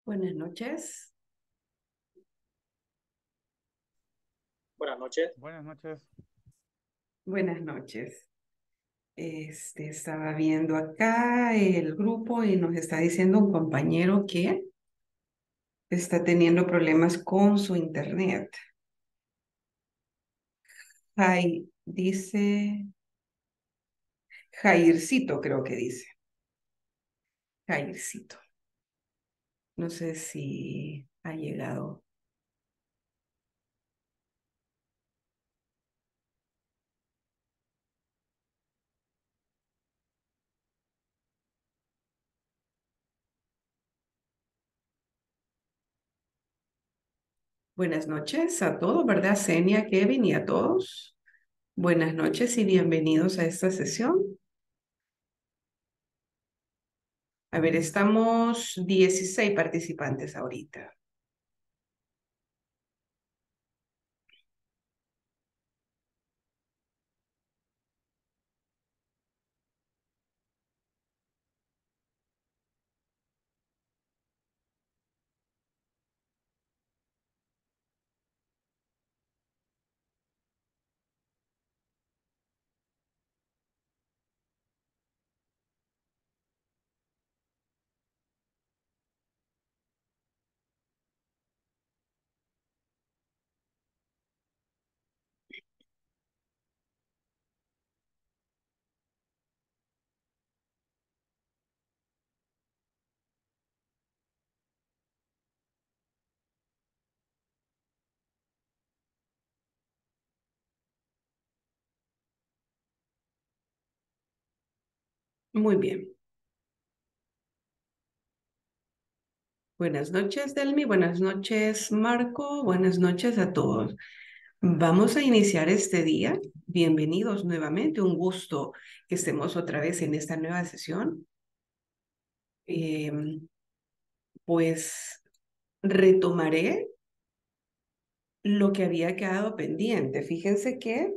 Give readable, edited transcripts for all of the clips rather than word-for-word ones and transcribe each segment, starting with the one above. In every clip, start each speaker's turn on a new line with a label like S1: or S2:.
S1: Buenas noches.
S2: Buenas noches.
S3: Buenas noches.
S1: Buenas noches. Estaba viendo acá el grupo y nos está diciendo un compañero que está teniendo problemas con su internet. Dice Jaircito, creo que dice. Jaircito. No sé si ha llegado. Buenas noches a todos, ¿verdad? Senia, Kevin y a todos. Buenas noches y bienvenidos a esta sesión. A ver, estamos 16 participantes ahorita. Muy bien. Buenas noches, Delmi. Buenas noches, Marco. Buenas noches a todos. Vamos a iniciar este día. Bienvenidos nuevamente. Un gusto que estemos otra vez en esta nueva sesión. Pues retomaré lo que había quedado pendiente. Fíjense que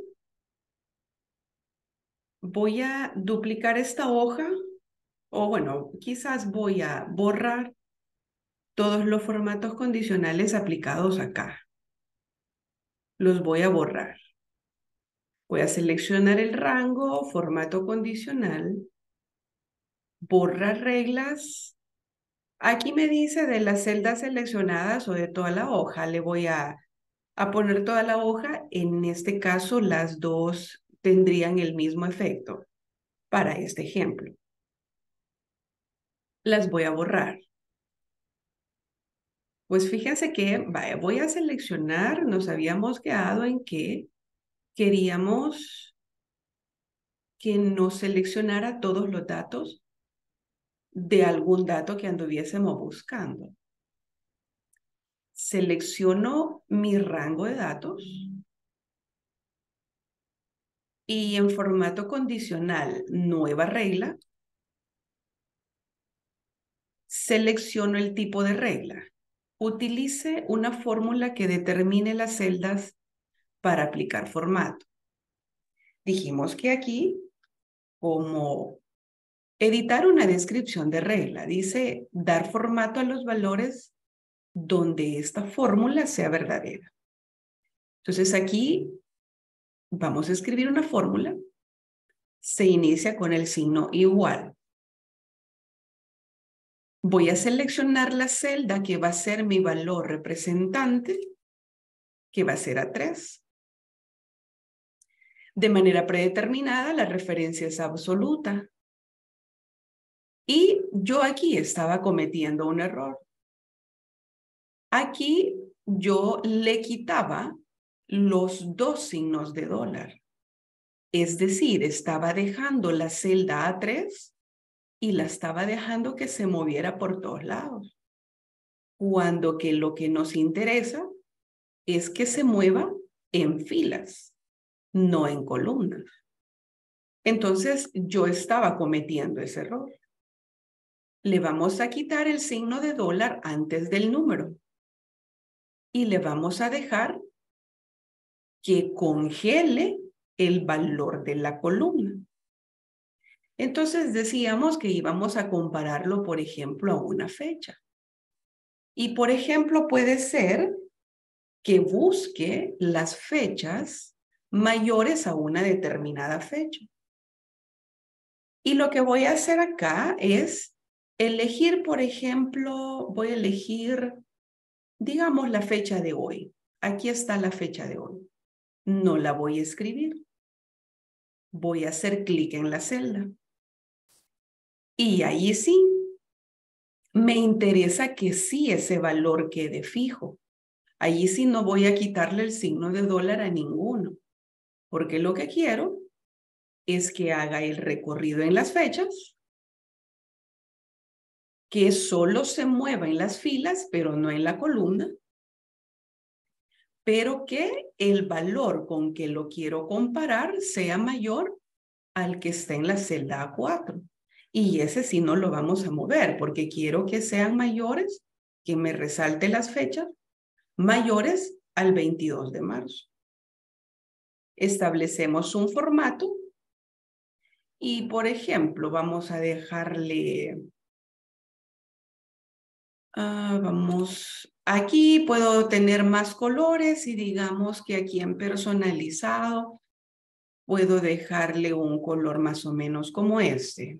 S1: voy a duplicar esta hoja, o bueno, quizás voy a borrar todos los formatos condicionales aplicados acá. Los voy a borrar. Voy a seleccionar el rango, formato condicional, borrar reglas. Aquí me dice de las celdas seleccionadas o de toda la hoja. Le voy a poner toda la hoja. En este caso, las dos tendrían el mismo efecto para este ejemplo. Las voy a borrar. Pues fíjense que vaya, voy a seleccionar, nos habíamos quedado en que queríamos que nos seleccionara todos los datos de algún dato que anduviésemos buscando. Selecciono mi rango de datos y en formato condicional, nueva regla, selecciono el tipo de regla. Utilice una fórmula que determine las celdas para aplicar formato. Dijimos que aquí, como editar una descripción de regla, dice dar formato a los valores donde esta fórmula sea verdadera. Entonces aquí vamos a escribir una fórmula. Se inicia con el signo igual. Voy a seleccionar la celda que va a ser mi valor representante, que va a ser A3. De manera predeterminada, la referencia es absoluta. Y yo aquí estaba cometiendo un error. Aquí yo le quitaba los dos signos de dólar. Es decir, estaba dejando la celda A3 y la estaba dejando que se moviera por todos lados. Cuando que lo que nos interesa es que se mueva en filas, no en columnas. Entonces, yo estaba cometiendo ese error. Le vamos a quitar el signo de dólar antes del número y le vamos a dejar que congele el valor de la columna. Entonces decíamos que íbamos a compararlo, por ejemplo, a una fecha. Y, por ejemplo, puede ser que busque las fechas mayores a una determinada fecha. Y lo que voy a hacer acá es elegir, por ejemplo, voy a elegir, digamos, la fecha de hoy. Aquí está la fecha de hoy. No la voy a escribir. Voy a hacer clic en la celda. Y ahí sí, me interesa que sí ese valor quede fijo. Allí sí no voy a quitarle el signo de dólar a ninguno, porque lo que quiero es que haga el recorrido en las fechas, que solo se mueva en las filas, pero no en la columna, pero que el valor con que lo quiero comparar sea mayor al que está en la celda A4. Y ese sí no lo vamos a mover, porque quiero que sean mayores, que me resalte las fechas, mayores al 22 de marzo. Establecemos un formato y, por ejemplo, vamos a dejarle, aquí puedo tener más colores y digamos que aquí en personalizado puedo dejarle un color más o menos como este.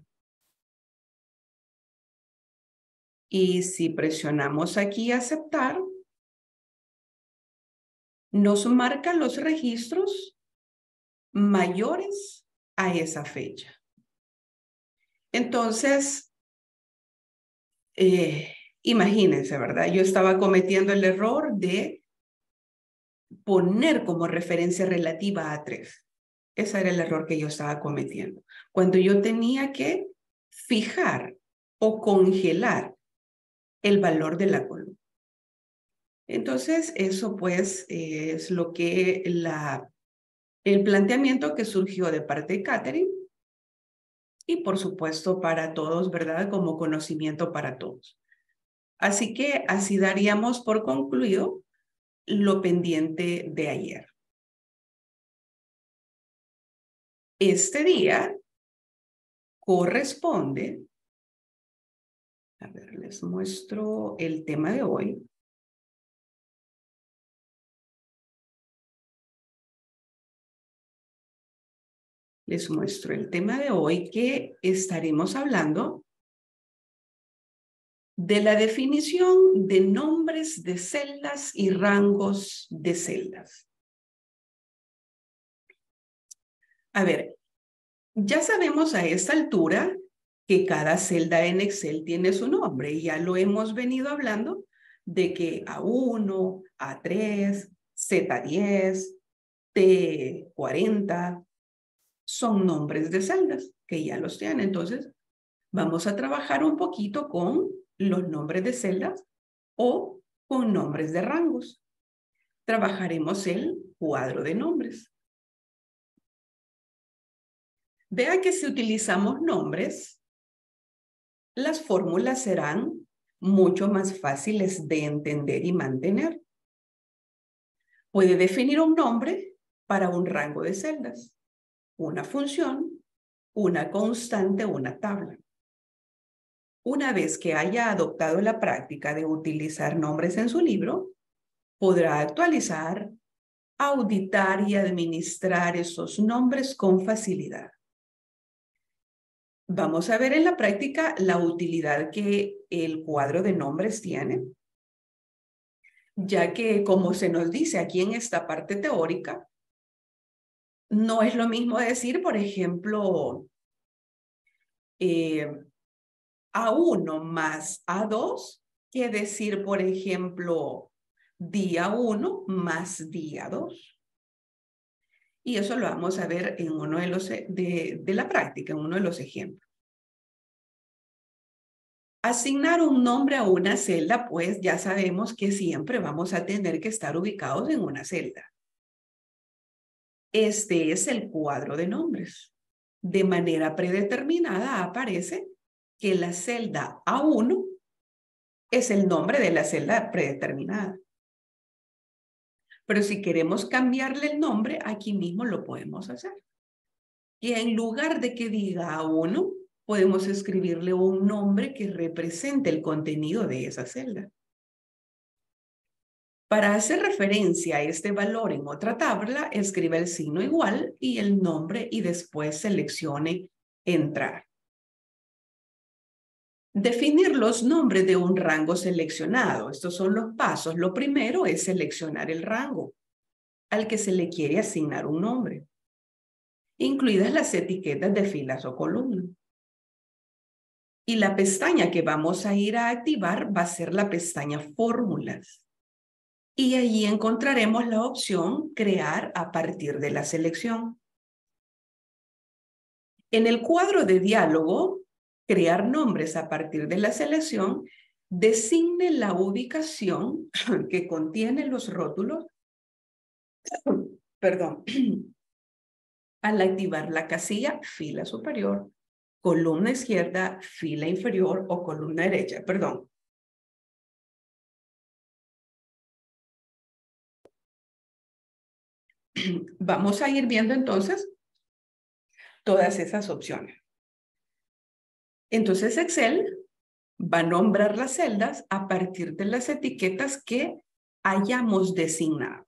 S1: Y si presionamos aquí aceptar, nos marca los registros mayores a esa fecha. Entonces, imagínense, ¿verdad? Yo estaba cometiendo el error de poner como referencia relativa a 3. Ese era el error que yo estaba cometiendo. Cuando yo tenía que fijar o congelar el valor de la columna. Entonces, eso pues es lo que el planteamiento que surgió de parte de Catherine y por supuesto para todos, ¿verdad? Como conocimiento para todos. Así que así daríamos por concluido lo pendiente de ayer. Este día corresponde, a ver, les muestro el tema de hoy. Les muestro el tema de hoy que estaremos hablando de la definición de nombres de celdas y rangos de celdas. A ver, ya sabemos a esta altura que cada celda en Excel tiene su nombre y ya lo hemos venido hablando de que A1, A3, Z10, T40 son nombres de celdas que ya los tienen. Entonces, vamos a trabajar un poquito con los nombres de celdas o con nombres de rangos. Trabajaremos el cuadro de nombres. Vea que si utilizamos nombres, las fórmulas serán mucho más fáciles de entender y mantener. Puede definir un nombre para un rango de celdas, una función, una constante, una tabla. Una vez que haya adoptado la práctica de utilizar nombres en su libro, podrá actualizar, auditar y administrar esos nombres con facilidad. Vamos a ver en la práctica la utilidad que el cuadro de nombres tiene, ya que, como se nos dice aquí en esta parte teórica, no es lo mismo decir, por ejemplo, A1 más A2 que decir, por ejemplo, día 1 más día 2. Y eso lo vamos a ver en uno de los de la práctica, en uno de los ejemplos. Asignar un nombre a una celda, pues ya sabemos que siempre vamos a tener que estar ubicados en una celda. Este es el cuadro de nombres. De manera predeterminada aparece que la celda A1 es el nombre de la celda predeterminada. Pero si queremos cambiarle el nombre, aquí mismo lo podemos hacer. Y en lugar de que diga A1, podemos escribirle un nombre que represente el contenido de esa celda. Para hacer referencia a este valor en otra tabla, escriba el signo igual y el nombre y después seleccione entrar. Definir los nombres de un rango seleccionado. Estos son los pasos. Lo primero es seleccionar el rango al que se le quiere asignar un nombre, incluidas las etiquetas de filas o columnas. Y la pestaña que vamos a ir a activar va a ser la pestaña Fórmulas. Y allí encontraremos la opción Crear a partir de la selección. En el cuadro de diálogo, Crear nombres a partir de la selección, designe la ubicación que contiene los rótulos, perdón, al activar la casilla fila superior, columna izquierda, fila inferior o columna derecha, perdón. Vamos a ir viendo entonces todas esas opciones. Entonces Excel va a nombrar las celdas a partir de las etiquetas que hayamos designado.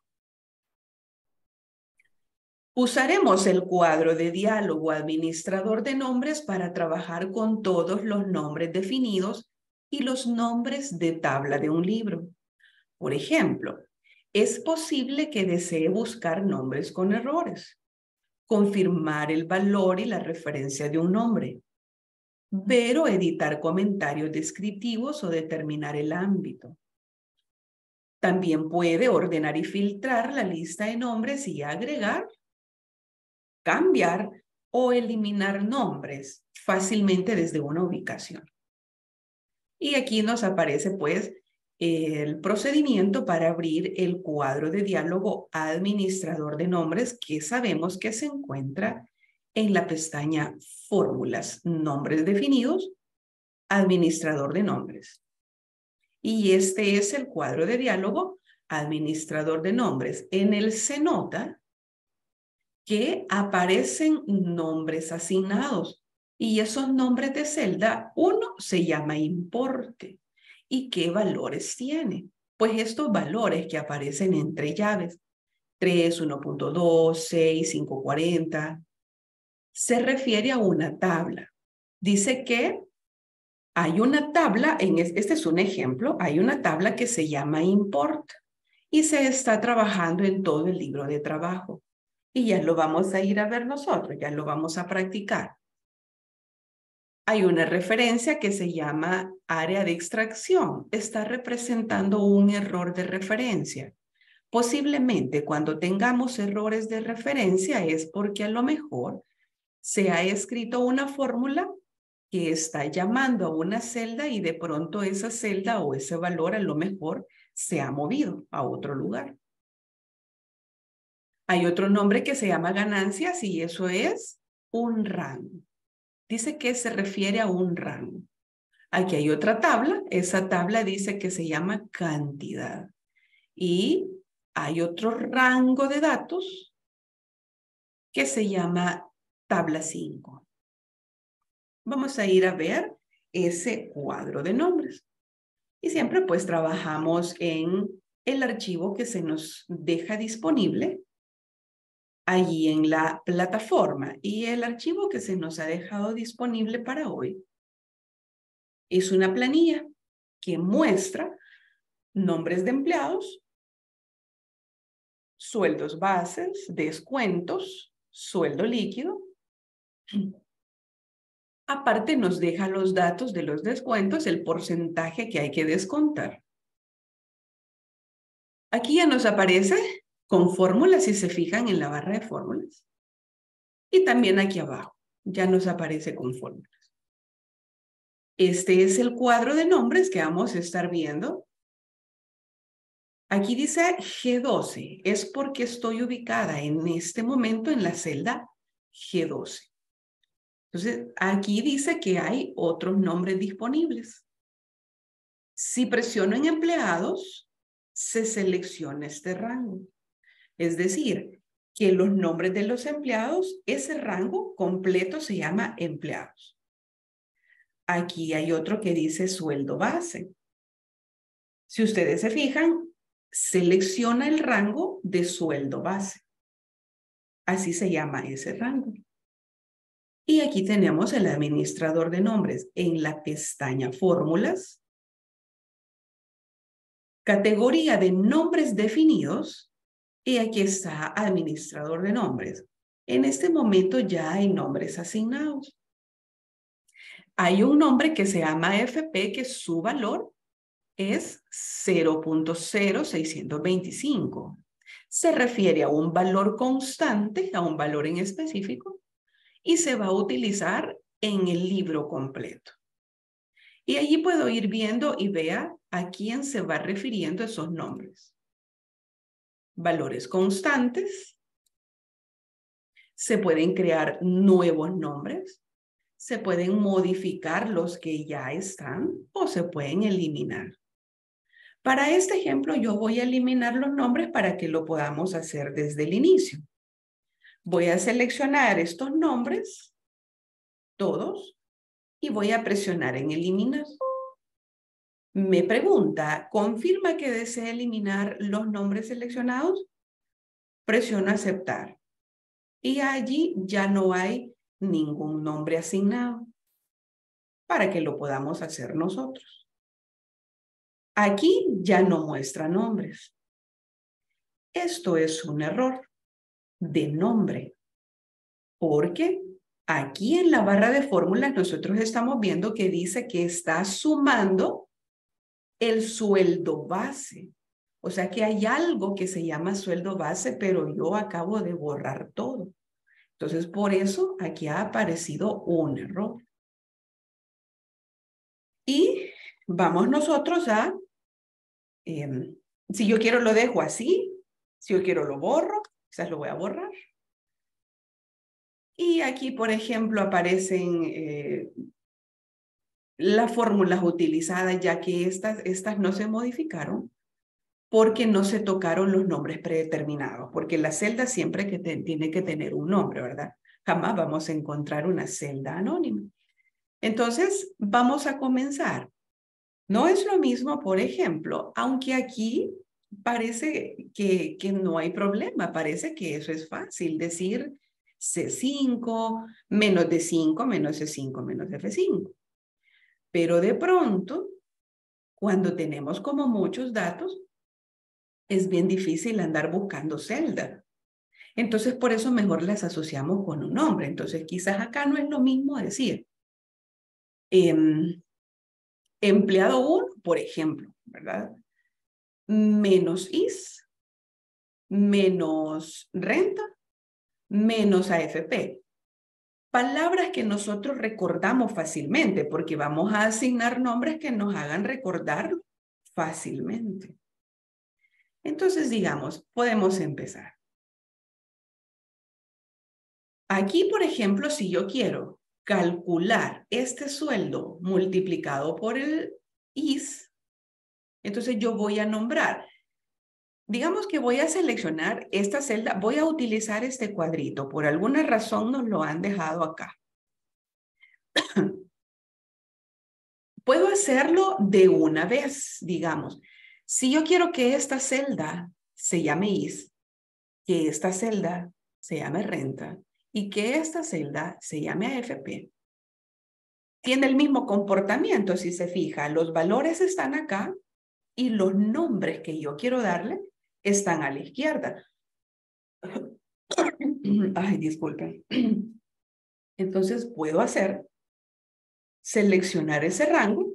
S1: Usaremos el cuadro de diálogo administrador de nombres para trabajar con todos los nombres definidos y los nombres de tabla de un libro. Por ejemplo, es posible que desee buscar nombres con errores, confirmar el valor y la referencia de un nombre, ver o editar comentarios descriptivos o determinar el ámbito. También puede ordenar y filtrar la lista de nombres y agregar, cambiar o eliminar nombres fácilmente desde una ubicación. Y aquí nos aparece pues el procedimiento para abrir el cuadro de diálogo administrador de nombres que sabemos que se encuentra en la pestaña Fórmulas, nombres definidos, administrador de nombres. Y este es el cuadro de diálogo administrador de nombres. En él se nota que aparecen nombres asignados y esos nombres de celda, uno se llama importe. ¿Y qué valores tiene? Pues estos valores que aparecen entre llaves, 3, 1.2, 6, 540, se refiere a una tabla. Dice que hay una tabla, este es un ejemplo, hay una tabla que se llama import y se está trabajando en todo el libro de trabajo. Y ya lo vamos a ir a ver nosotros, ya lo vamos a practicar. Hay una referencia que se llama área de extracción. Está representando un error de referencia. Posiblemente cuando tengamos errores de referencia es porque a lo mejor se ha escrito una fórmula que está llamando a una celda y de pronto esa celda o ese valor a lo mejor se ha movido a otro lugar. Hay otro nombre que se llama ganancias y eso es un rango. Dice que se refiere a un rango. Aquí hay otra tabla. Esa tabla dice que se llama cantidad. Y hay otro rango de datos que se llama tabla 5. Vamos a ir a ver ese cuadro de nombres. Y siempre pues trabajamos en el archivo que se nos deja disponible allí en la plataforma. Y el archivo que se nos ha dejado disponible para hoy es una planilla que muestra nombres de empleados, sueldos bases, descuentos, sueldo líquido. Aparte nos deja los datos de los descuentos, el porcentaje que hay que descontar. Aquí ya nos aparece con fórmulas si se fijan en la barra de fórmulas. Y también aquí abajo ya nos aparece con fórmulas. Este es el cuadro de nombres que vamos a estar viendo. Aquí dice G12, es porque estoy ubicada en este momento en la celda G12. Entonces, aquí dice que hay otros nombres disponibles. Si presiono en empleados, se selecciona este rango. Es decir, que los nombres de los empleados, ese rango completo se llama empleados. Aquí hay otro que dice sueldo base. Si ustedes se fijan, selecciona el rango de sueldo base. Así se llama ese rango. Y aquí tenemos el administrador de nombres en la pestaña Fórmulas, categoría de nombres definidos, y aquí está administrador de nombres. En este momento ya hay nombres asignados. Hay un nombre que se llama FP, que su valor es 0.0625. Se refiere a un valor constante, a un valor en específico, y se va a utilizar en el libro completo. Y allí puedo ir viendo y vea a quién se va refiriendo esos nombres. Valores constantes. Se pueden crear nuevos nombres. Se pueden modificar los que ya están o se pueden eliminar. Para este ejemplo, yo voy a eliminar los nombres para que lo podamos hacer desde el inicio. Voy a seleccionar estos nombres, todos, y voy a presionar en eliminar. Me pregunta, ¿confirma que desea eliminar los nombres seleccionados? Presiono aceptar. Y allí ya no hay ningún nombre asignado para que lo podamos hacer nosotros. Aquí ya no muestra nombres. Esto es un error de nombre, porque aquí en la barra de fórmulas nosotros estamos viendo que dice que está sumando el sueldo base. O sea que hay algo que se llama sueldo base, pero yo acabo de borrar todo. Entonces, por eso aquí ha aparecido un error. Y vamos nosotros a, si yo quiero lo dejo así, si yo quiero lo borro, quizás lo voy a borrar. Y aquí, por ejemplo, aparecen las fórmulas utilizadas, ya que estas no se modificaron porque no se tocaron los nombres predeterminados, porque la celda siempre tiene que tener un nombre, ¿verdad? Jamás vamos a encontrar una celda anónima. Entonces, vamos a comenzar. No es lo mismo, por ejemplo, aunque aquí parece que no hay problema, parece que eso es fácil, decir C5, menos D5, menos C5, menos F5. Pero de pronto, cuando tenemos como muchos datos, es bien difícil andar buscando celda. Entonces, por eso mejor las asociamos con un nombre. Entonces, quizás acá no es lo mismo decir empleado 1, por ejemplo, ¿verdad? Menos IS, menos renta, menos AFP. Palabras que nosotros recordamos fácilmente, porque vamos a asignar nombres que nos hagan recordar fácilmente. Entonces, digamos, podemos empezar. Aquí, por ejemplo, si yo quiero calcular este sueldo multiplicado por el IS, entonces yo voy a nombrar. Digamos que voy a seleccionar esta celda, voy a utilizar este cuadrito. Por alguna razón nos lo han dejado acá. Puedo hacerlo de una vez, digamos. Si yo quiero que esta celda se llame IS, que esta celda se llame renta y que esta celda se llame AFP, tiene el mismo comportamiento, si se fija. Los valores están acá y los nombres que yo quiero darle están a la izquierda. Ay, disculpen. Entonces puedo seleccionar ese rango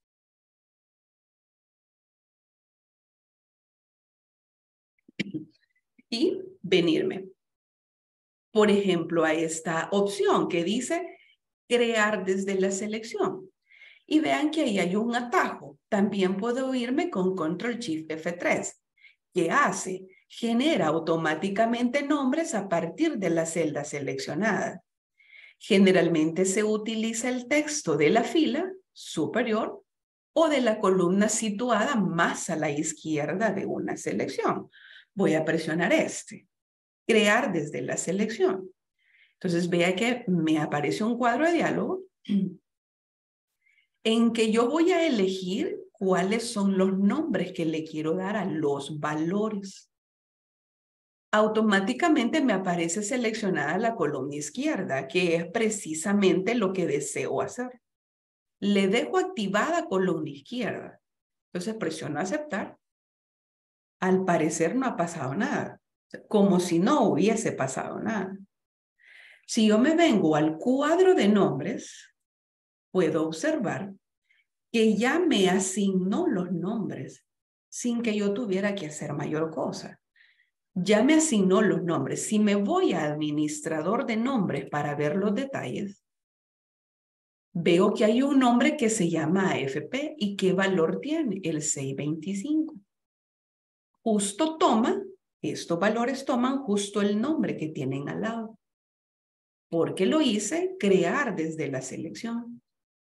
S1: y venirme, por ejemplo, a esta opción que dice crear desde la selección. Y vean que ahí hay un atajo. También puedo irme con Control Shift F3. ¿Qué hace? Genera automáticamente nombres a partir de la celda seleccionada. Generalmente se utiliza el texto de la fila superior o de la columna situada más a la izquierda de una selección. Voy a presionar este. Crear desde la selección. Entonces vea que me aparece un cuadro de diálogo en que yo voy a elegir cuáles son los nombres que le quiero dar a los valores. Automáticamente me aparece seleccionada la columna izquierda, que es precisamente lo que deseo hacer. Le dejo activada columna izquierda. Entonces presiono aceptar. Al parecer no ha pasado nada, como si no hubiese pasado nada. Si yo me vengo al cuadro de nombres, puedo observar que ya me asignó los nombres sin que yo tuviera que hacer mayor cosa. Ya me asignó los nombres. Si me voy a administrador de nombres para ver los detalles, veo que hay un nombre que se llama AFP y qué valor tiene, el 625. Justo toma, estos valores toman justo el nombre que tienen al lado. Porque lo hice crear desde la selección.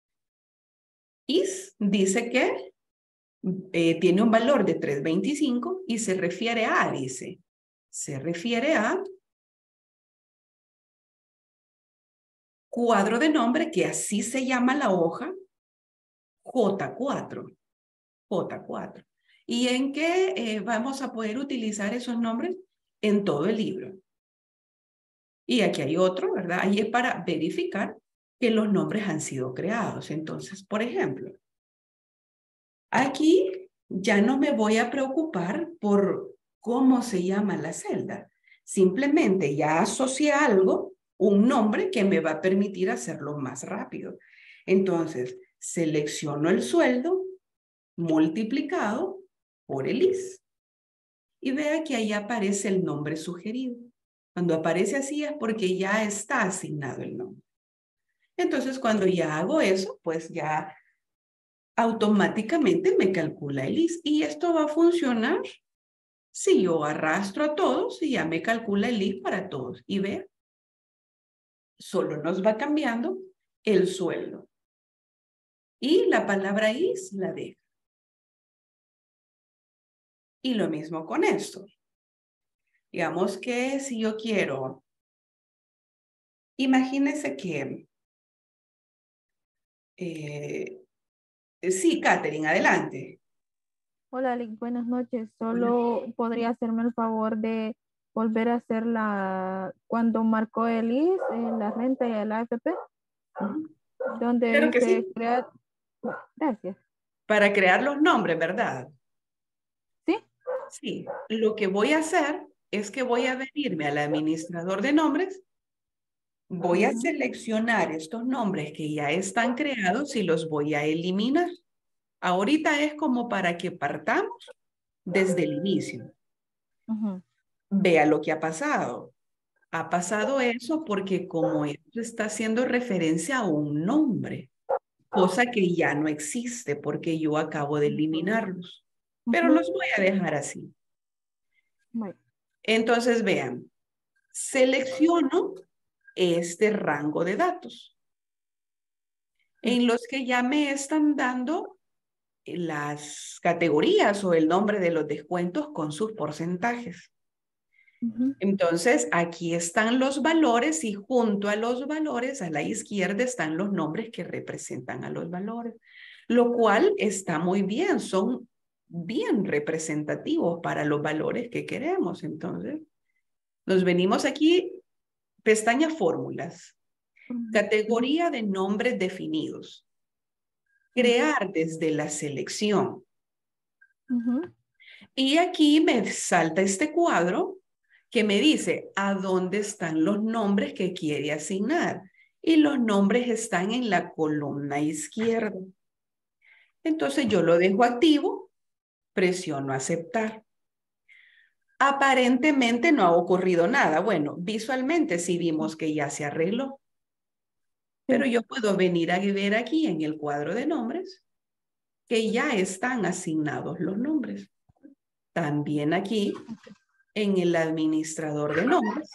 S1: Is dice que tiene un valor de 325 y se refiere a, dice, se refiere a cuadro de nombre, que así se llama la hoja, J4. J4. ¿Y en qué vamos a poder utilizar esos nombres? En todo el libro. Y aquí hay otro, ¿verdad? Ahí es para verificar que los nombres han sido creados. Entonces, por ejemplo, aquí ya no me voy a preocupar por cómo se llama la celda. Simplemente ya asocié algo, un nombre que me va a permitir hacerlo más rápido. Entonces, selecciono el sueldo multiplicado por el IS. Y vea que ahí aparece el nombre sugerido. Cuando aparece así es porque ya está asignado el nombre. Entonces, cuando ya hago eso, pues ya automáticamente me calcula el IS. Y esto va a funcionar si yo arrastro a todos y ya me calcula el IS para todos. Y vea, solo nos va cambiando el sueldo. Y la palabra IS la deja. Y lo mismo con esto. Digamos que si yo quiero, imagínense que, sí, Katherine, adelante.
S3: Hola, Lick, buenas noches. Solo podría hacerme el favor de volver a hacer cuando marcó el IS, la renta y el AFP, donde
S1: Claro que
S3: dice
S1: sí.
S3: crear. Gracias.
S1: Para crear los nombres, ¿verdad?
S3: ¿Sí?
S1: Sí. Lo que voy a hacer es que voy a venirme al administrador de nombres, voy a seleccionar estos nombres que ya están creados y los voy a eliminar. Ahorita es como para que partamos desde el inicio. Vea lo que ha pasado. Ha pasado eso porque como esto está haciendo referencia a un nombre, cosa que ya no existe porque yo acabo de eliminarlos. Pero los voy a dejar así.
S3: Bueno.
S1: Entonces, vean, selecciono este rango de datos en los que ya me están dando las categorías o el nombre de los descuentos con sus porcentajes. Entonces, aquí están los valores y junto a los valores, a la izquierda, están los nombres que representan a los valores, lo cual está muy bien, son bien representativos para los valores que queremos. Entonces, nos venimos aquí, pestaña fórmulas, categoría de nombres definidos, crear desde la selección. Y aquí me salta este cuadro que me dice a dónde están los nombres que quiere asignar. Y los nombres están en la columna izquierda. Entonces yo lo dejo activo, presiono aceptar. Aparentemente no ha ocurrido nada. Bueno, visualmente sí vimos que ya se arregló. Pero yo puedo venir a ver aquí en el cuadro de nombres que ya están asignados los nombres. También aquí en el administrador de nombres,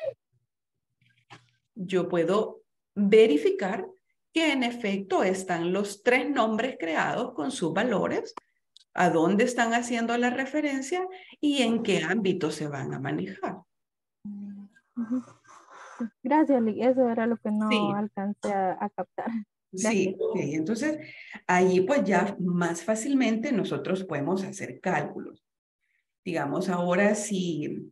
S1: yo puedo verificar que en efecto están los 3 nombres creados con sus valores, a dónde están haciendo la referencia y en qué ámbito se van a manejar.
S3: Gracias, Lick. Eso era lo que no
S1: Sí.
S3: alcancé a captar.
S1: Sí, ok. Entonces, allí pues ya más fácilmente nosotros podemos hacer cálculos. Digamos, ahora si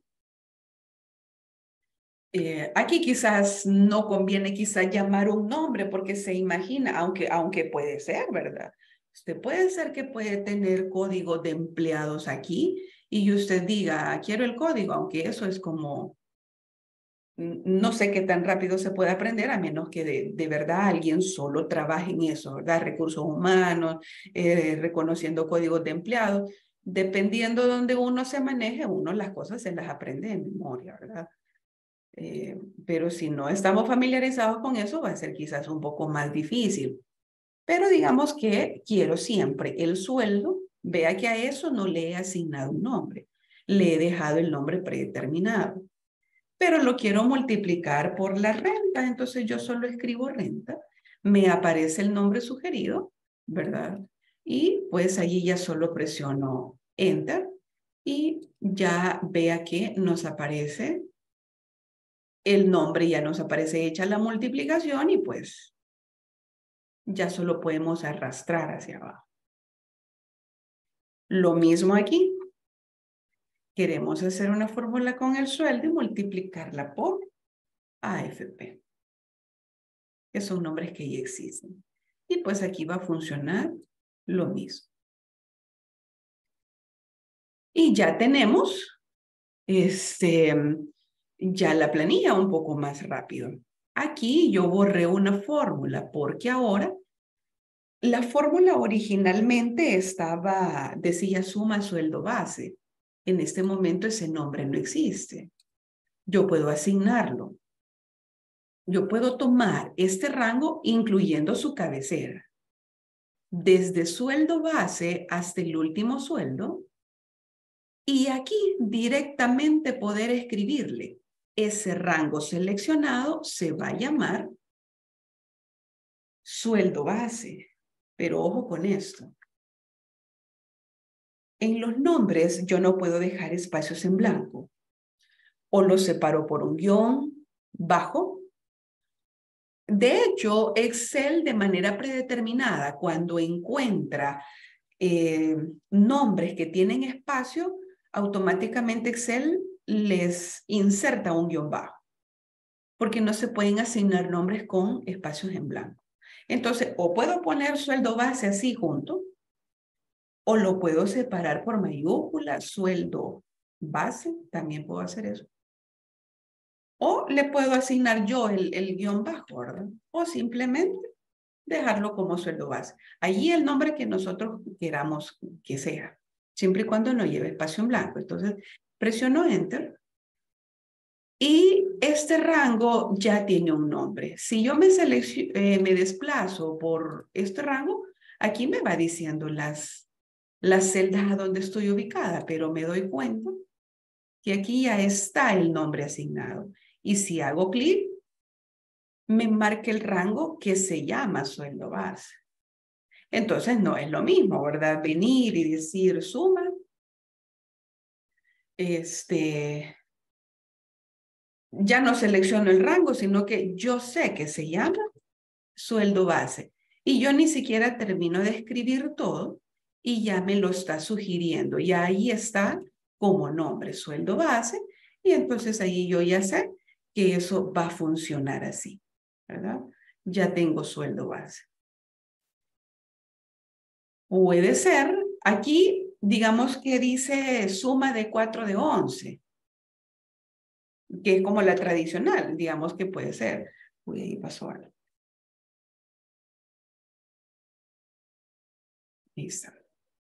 S1: aquí quizás no conviene quizás llamar un nombre porque se imagina, aunque puede ser, ¿verdad? Usted puede ser que puede tener código de empleados aquí y usted diga, quiero el código, aunque eso es como, no sé qué tan rápido se puede aprender a menos que de verdad alguien solo trabaje en eso, ¿verdad? Recursos humanos, reconociendo códigos de empleados. Dependiendo de donde uno se maneje, uno las cosas se las aprende de memoria, ¿verdad? Pero si no estamos familiarizados con eso, va a ser quizás un poco más difícil. Pero digamos que quiero siempre el sueldo, vea que a eso no le he asignado un nombre, le he dejado el nombre predeterminado, pero lo quiero multiplicar por la renta, entonces yo solo escribo renta, me aparece el nombre sugerido, ¿verdad? Y pues allí ya solo presiono Enter y ya vea que nos aparece el nombre, ya nos aparece hecha la multiplicación y pues ya solo podemos arrastrar hacia abajo. Lo mismo aquí. Queremos hacer una fórmula con el sueldo y multiplicarla por AFP, que son nombres que ya existen. Y pues aquí va a funcionar lo mismo. Y ya tenemos ya la planilla un poco más rápido. Aquí yo borré una fórmula porque ahora la fórmula originalmente decía suma sueldo base. En este momento ese nombre no existe. Yo puedo asignarlo. Yo puedo tomar este rango incluyendo su cabecera. Desde sueldo base hasta el último sueldo. Y aquí directamente poder escribirle. Ese rango seleccionado se va a llamar sueldo base. Pero ojo con esto. En los nombres yo no puedo dejar espacios en blanco. O los separo por un guión bajo. De hecho, Excel de manera predeterminada, cuando encuentra nombres que tienen espacio, automáticamente Excel les inserta un guión bajo, porque no se pueden asignar nombres con espacios en blanco. Entonces, o puedo poner sueldo base así junto, o lo puedo separar por mayúscula, sueldo base, también puedo hacer eso. O le puedo asignar yo el guión bajo, ¿verdad? O simplemente dejarlo como sueldo base. Allí el nombre que nosotros queramos que sea, siempre y cuando no lleve espacio en blanco. Entonces, presiono Enter y este rango ya tiene un nombre. Si yo me desplazo por este rango, aquí me va diciendo las celdas a donde estoy ubicada, pero me doy cuenta que aquí ya está el nombre asignado. Y si hago clic, me marca el rango que se llama sueldo base. Entonces no es lo mismo, ¿verdad? Venir y decir suma. Ya no selecciono el rango, sino que yo sé que se llama sueldo base. Y yo ni siquiera termino de escribir todo y ya me lo está sugiriendo. Y ahí está como nombre, sueldo base. Y entonces ahí yo ya sé que eso va a funcionar así, ¿verdad? Ya tengo sueldo base. Puede ser, aquí digamos que dice suma de 4 de 11, que es como la tradicional, digamos que puede ser. Uy, ahí pasó algo. Ahí está.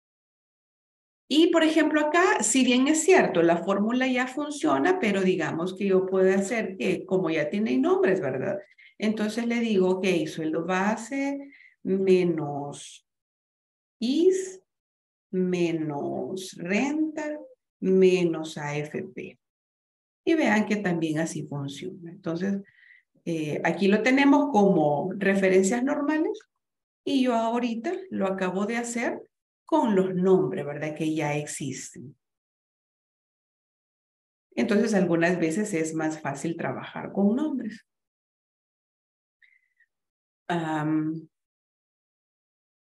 S1: Y por ejemplo acá, si bien es cierto, la fórmula ya funciona, pero digamos que yo puedo hacer que, como ya tiene nombres, ¿verdad? Entonces le digo, ok, sueldo base menos IS menos renta menos AFP. Y vean que también así funciona. Entonces, aquí lo tenemos como referencias normales y yo ahorita lo acabo de hacer con los nombres, ¿verdad? Que ya existen. Entonces, algunas veces es más fácil trabajar con nombres.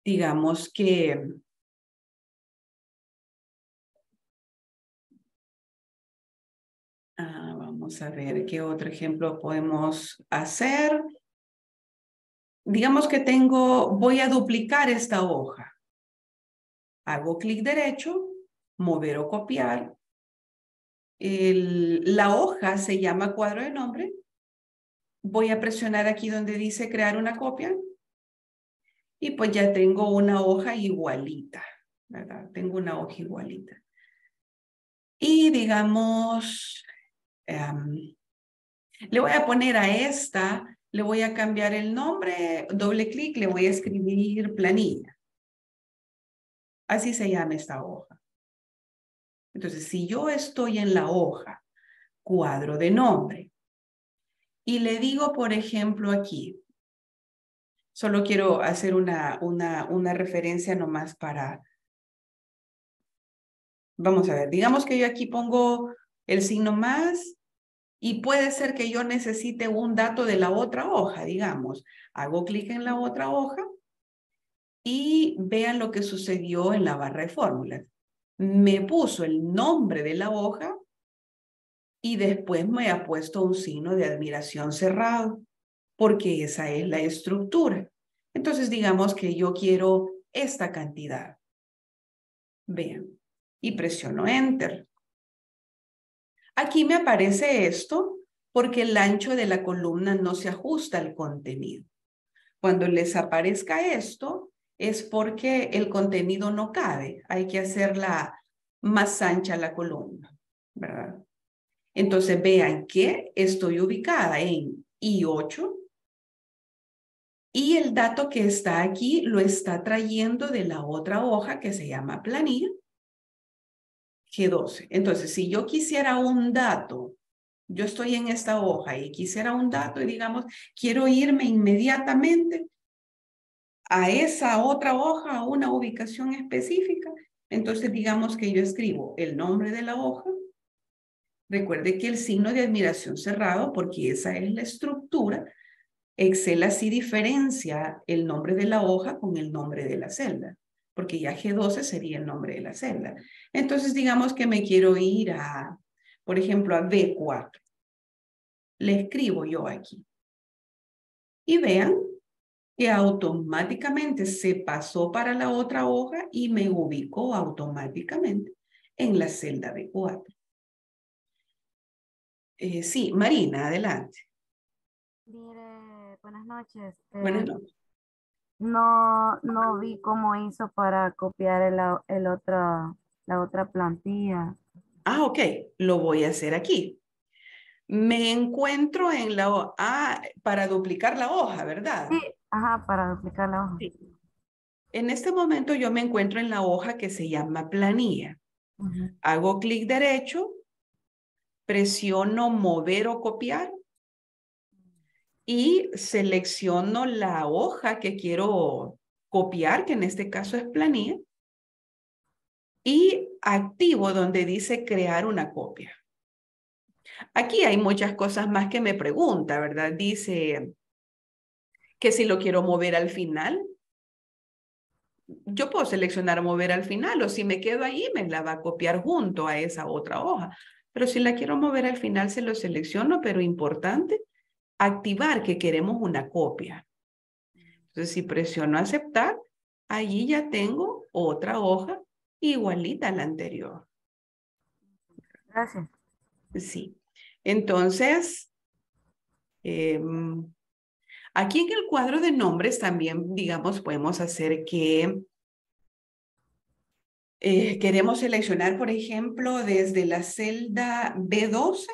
S1: digamos que vamos a ver qué otro ejemplo podemos hacer. Digamos que voy a duplicar esta hoja. Hago clic derecho, mover o copiar. La hoja se llama cuadro de nombre. Voy a presionar aquí donde dice crear una copia. Y pues ya tengo una hoja igualita, ¿verdad? Tengo una hoja igualita. Y digamos, le voy a poner a esta, le voy a cambiar el nombre, doble clic, le voy a escribir planilla. Así se llama esta hoja. Entonces, si yo estoy en la hoja, cuadro de nombre, y le digo, por ejemplo, aquí, solo quiero hacer una referencia nomás para, vamos a ver, digamos que yo aquí pongo el signo más y puede ser que yo necesite un dato de la otra hoja, digamos. Hago clic en la otra hoja y vean lo que sucedió en la barra de fórmulas. Me puso el nombre de la hoja y después me ha puesto un signo de admiración cerrado, porque esa es la estructura. Entonces, digamos que yo quiero esta cantidad. Vean. Y presiono Enter. Aquí me aparece esto porque el ancho de la columna no se ajusta al contenido. Cuando les aparezca esto, es porque el contenido no cabe. Hay que hacerla más ancha la columna, ¿verdad? Entonces vean que estoy ubicada en I8 y el dato que está aquí lo está trayendo de la otra hoja que se llama planilla G12. Entonces, si yo quisiera un dato, yo estoy en esta hoja y quisiera un dato y digamos, quiero irme inmediatamente a esa otra hoja, a una ubicación específica, entonces digamos que yo escribo el nombre de la hoja. Recuerde que el signo de admiración cerrado, porque esa es la estructura, Excel así diferencia el nombre de la hoja con el nombre de la celda, porque ya G12 sería el nombre de la celda. Entonces, digamos que me quiero ir a, por ejemplo, a B4. Le escribo yo aquí. Y vean que automáticamente se pasó para la otra hoja y me ubicó automáticamente en la celda B4. Sí, Marina, adelante.
S4: Mire, buenas noches.
S1: Buenas noches.
S4: No vi cómo hizo para copiar la otra plantilla.
S1: Ok, lo voy a hacer aquí. Me encuentro en la para duplicar la hoja, ¿verdad?
S4: Sí, ajá, para duplicar la hoja.
S1: Sí. En este momento yo me encuentro en la hoja que se llama planilla.
S4: Ujú.
S1: Hago clic derecho, presiono mover o copiar y selecciono la hoja que quiero copiar, que en este caso es planilla, y activo donde dice crear una copia. Aquí hay muchas cosas más que me pregunta, ¿verdad? Dice que si lo quiero mover al final, yo puedo seleccionar mover al final o si me quedo ahí me la va a copiar junto a esa otra hoja. Pero si la quiero mover al final se lo selecciono, pero importante, activar que queremos una copia. Entonces si presiono aceptar, allí ya tengo otra hoja igualita a la anterior.
S4: Gracias.
S1: Sí. Entonces, aquí en el cuadro de nombres también, digamos, podemos hacer que queremos seleccionar, por ejemplo, desde la celda B12,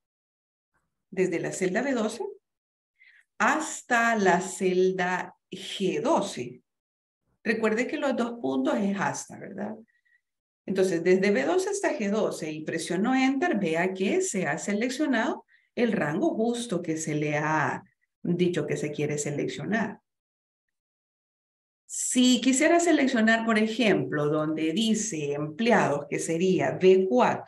S1: hasta la celda G12. Recuerde que los dos puntos es hasta, ¿verdad? Entonces, desde B12 hasta G12 y presiono Enter, vea que se ha seleccionado el rango justo que se le ha dicho que se quiere seleccionar. Si quisiera seleccionar, por ejemplo, donde dice empleados, que sería B4,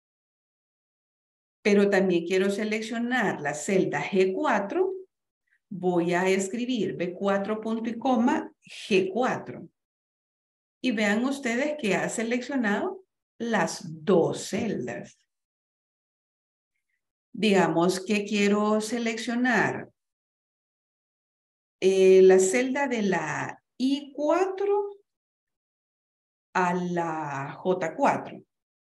S1: pero también quiero seleccionar la celda G4, voy a escribir B4 punto y coma G4. Y vean ustedes que ha seleccionado las dos celdas. Digamos que quiero seleccionar la celda de la I4 a la J4.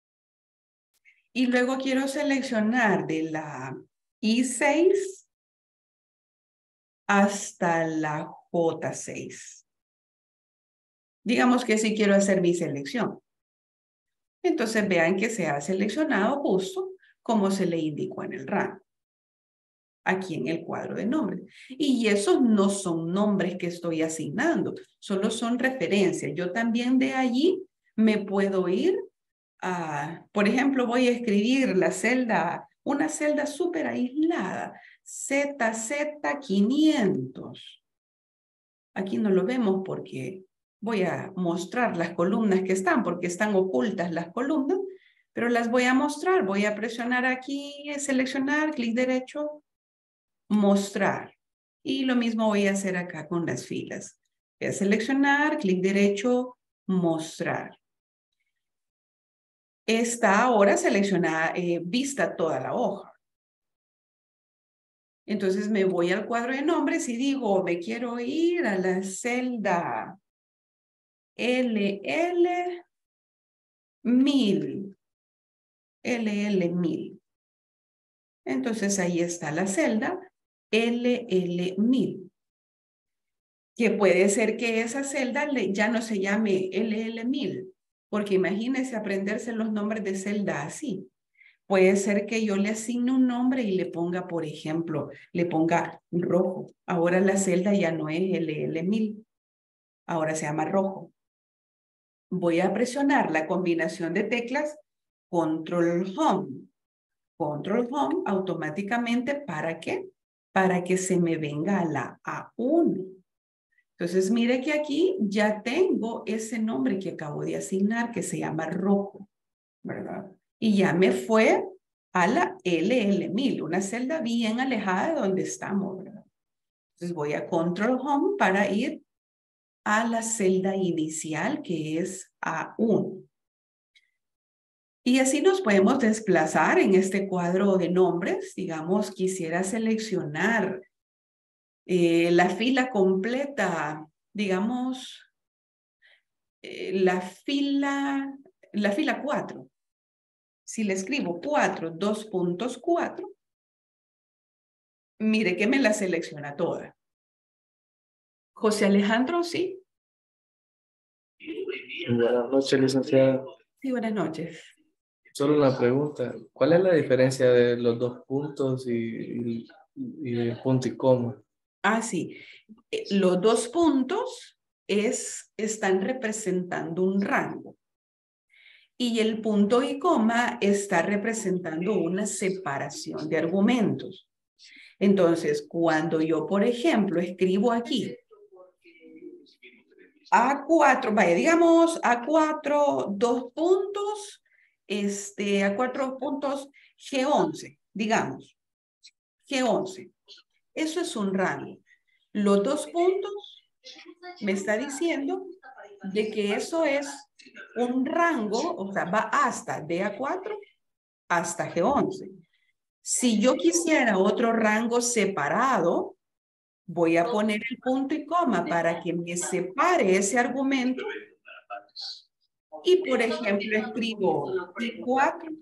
S1: Y luego quiero seleccionar de la I6 hasta la J6. Digamos que sí quiero hacer mi selección. Entonces vean que se ha seleccionado justo como se le indicó en el rango. Aquí en el cuadro de nombres. Y esos no son nombres que estoy asignando, solo son referencias. Yo también de allí me puedo ir a, por ejemplo, voy a escribir la celda, una celda súper aislada, ZZ500. Aquí no lo vemos porque voy a mostrar las columnas que están, porque están ocultas las columnas, pero las voy a mostrar. Voy a presionar aquí, seleccionar, clic derecho, mostrar. Y lo mismo voy a hacer acá con las filas. Voy a seleccionar, clic derecho, mostrar. Está ahora seleccionada, vista toda la hoja. Entonces me voy al cuadro de nombres y digo, me quiero ir a la celda LL1000. LL1000. Entonces ahí está la celda LL1000. Que puede ser que esa celda ya no se llame LL1000, porque imagínense aprenderse los nombres de celda así. Puede ser que yo le asigne un nombre y le ponga, por ejemplo, le ponga rojo. Ahora la celda ya no es LL1000, ahora se llama rojo. Voy a presionar la combinación de teclas Control Home. Control Home automáticamente, ¿para qué? Para que se me venga a la A1. Entonces, mire que aquí ya tengo ese nombre que acabo de asignar que se llama rojo, ¿verdad? Y ya me fue a la LL1000, una celda bien alejada de donde estamos, ¿verdad? Entonces voy a Control Home para ir a la celda inicial que es A1. Y así nos podemos desplazar en este cuadro de nombres. Digamos, quisiera seleccionar la fila completa, digamos, la fila 4. Si le escribo 4, 2 puntos 4, mire que me la selecciona toda. José Alejandro, ¿sí?
S5: Buenas noches, licenciada.
S1: Sí, buenas noches.
S5: Solo una pregunta. ¿Cuál es la diferencia de los dos puntos y el punto y coma?
S1: Ah, sí. Los dos puntos están representando un rango. Y el punto y coma está representando una separación de argumentos. Entonces, cuando yo, por ejemplo, escribo aquí A4, vaya, digamos A4, 2 puntos, A4 puntos G11, digamos, G11. Eso es un rango. Los 2 puntos me está diciendo de que eso es un rango, o sea, va hasta de A4 hasta G11. Si yo quisiera otro rango separado, voy a poner el punto y coma para que me separe ese argumento. Y, por ejemplo, escribo I4.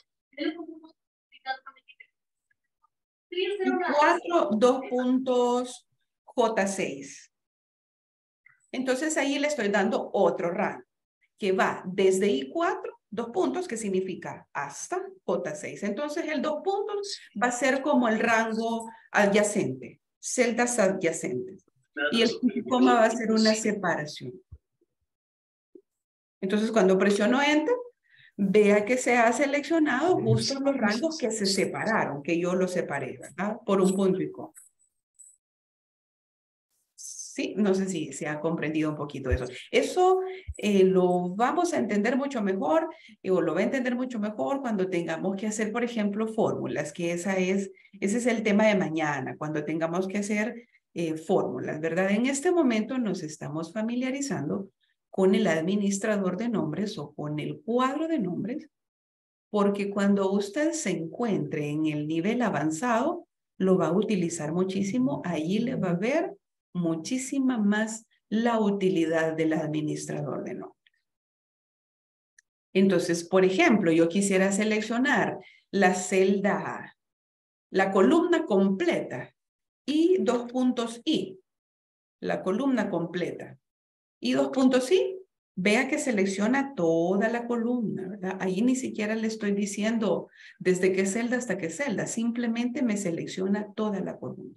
S1: I4, 2 puntos J6. Entonces ahí le estoy dando otro rango que va desde I4, 2 puntos, que significa hasta J6. Entonces el 2 puntos va a ser como el rango adyacente, celdas adyacentes. Y el punto y coma va a ser una separación. Entonces cuando presiono Enter, vea que se ha seleccionado justo los rangos que se separaron, que yo los separé, ¿verdad? Por un punto y coma. Sí, no sé si se ha comprendido un poquito eso. Eso lo vamos a entender mucho mejor o lo va a entender mucho mejor cuando tengamos que hacer, por ejemplo, fórmulas, que ese es el tema de mañana, cuando tengamos que hacer fórmulas, ¿verdad? En este momento nos estamos familiarizando con el administrador de nombres o con el cuadro de nombres, porque cuando usted se encuentre en el nivel avanzado, lo va a utilizar muchísimo, ahí le va a ver muchísima más la utilidad del administrador de nombres. Entonces, por ejemplo, yo quisiera seleccionar la celda, la columna completa y 2 puntos I, la columna completa y 2 puntos I. Vea que selecciona toda la columna, ¿verdad? Ahí ni siquiera le estoy diciendo desde qué celda hasta qué celda, simplemente me selecciona toda la columna.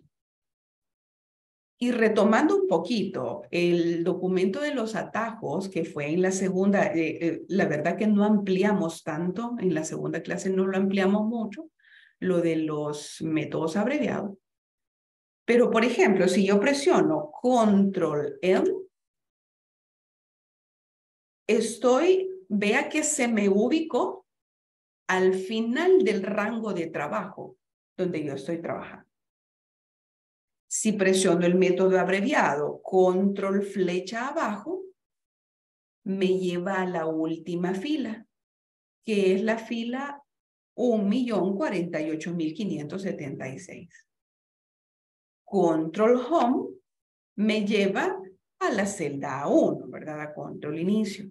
S1: Y retomando un poquito el documento de los atajos, que fue en la segunda, la verdad que no ampliamos tanto, en la segunda clase no lo ampliamos mucho, lo de los métodos abreviados. Pero, por ejemplo, si yo presiono Control M, vea que se me ubicó al final del rango de trabajo donde yo estoy trabajando. Si presiono el método abreviado, control flecha abajo, me lleva a la última fila, que es la fila 1.048.576. Control home me lleva a la celda A1, ¿verdad? A control inicio.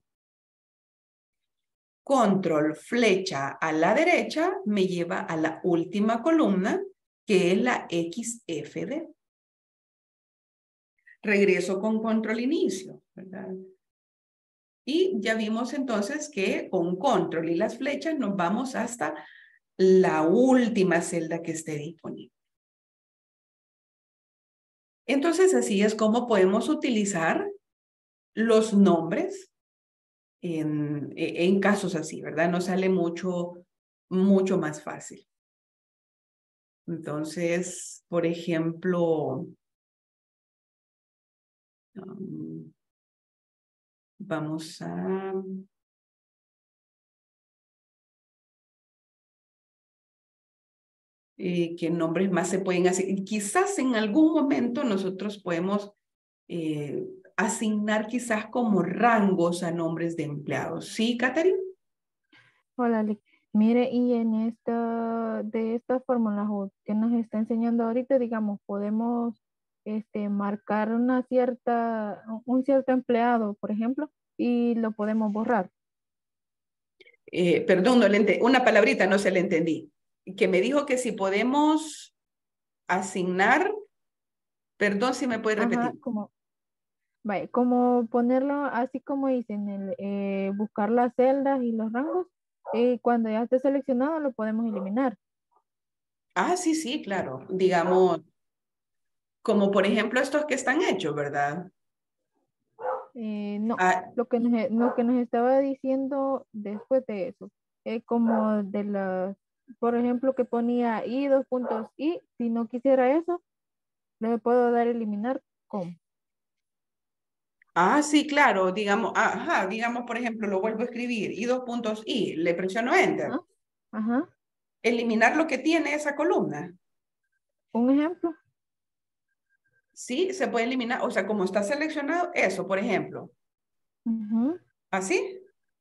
S1: Control flecha a la derecha me lleva a la última columna, que es la XFD. Regreso con control inicio, ¿verdad? Y ya vimos entonces que con control y las flechas nos vamos hasta la última celda que esté disponible. Entonces así es como podemos utilizar los nombres en casos así, ¿verdad? Nos sale mucho más fácil. Entonces, por ejemplo, vamos a... ¿qué nombres más se pueden hacer? Quizás en algún momento nosotros podemos asignar quizás como rangos a nombres de empleados. ¿Sí, Catherine?
S3: Hola, mire, y de esta fórmula que nos está enseñando ahorita, digamos, podemos marcar un cierto empleado, por ejemplo, y lo podemos borrar.
S1: Perdón, una palabrita no se le entendí. Que me dijo que si podemos asignar, perdón, si me puede repetir.
S3: Ajá, como ponerlo así como dicen, buscar las celdas y los rangos, cuando ya esté seleccionado lo podemos eliminar.
S1: Ah, sí, sí, claro. Digamos, como por ejemplo estos que están hechos, ¿verdad?
S3: No,
S1: Ah,
S3: lo que nos estaba diciendo después de eso, como por ejemplo, que ponía I, 2 puntos I, si no quisiera eso, le puedo dar eliminar con.
S1: sí, claro, digamos, digamos, por ejemplo, lo vuelvo a escribir, y 2 puntos I, le presiono Enter.
S3: Ajá, ajá.
S1: Eliminar lo que tiene esa columna.
S3: Un ejemplo.
S1: Sí, se puede eliminar, o sea, como está seleccionado, eso, por ejemplo.
S3: Ujú.
S1: ¿Así?